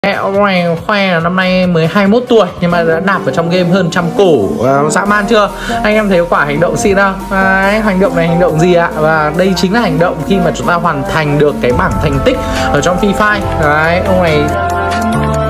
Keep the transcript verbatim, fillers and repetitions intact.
Ông này khoe là năm nay mới hai mươi mốt tuổi nhưng mà đã nạp ở trong game hơn trăm củ. À, dã man chưa? Anh em thấy quả hành động xịn không? À, hành động này hành động gì ạ? Và đây chính là hành động khi mà chúng ta hoàn thành được cái bảng thành tích ở trong Free Fire. Đấy, ông này